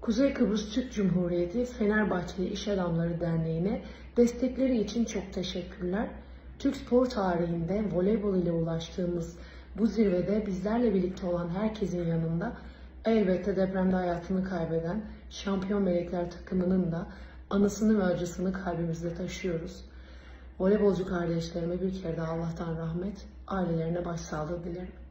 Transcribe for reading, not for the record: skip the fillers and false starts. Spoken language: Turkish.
Kuzey Kıbrıs Türk Cumhuriyeti Fenerbahçeli İş Adamları Derneği'ne destekleri için çok teşekkürler. Türk spor tarihinde voleybol ile ulaştığımız bu zirvede bizlerle birlikte olan herkesin yanında elbette depremde hayatını kaybeden Şampiyon Melekler takımının da anısını ve acısını kalbimizde taşıyoruz. Voleybolcu kardeşlerime bir kere daha Allah'tan rahmet, ailelerine başsağlığı dilerim.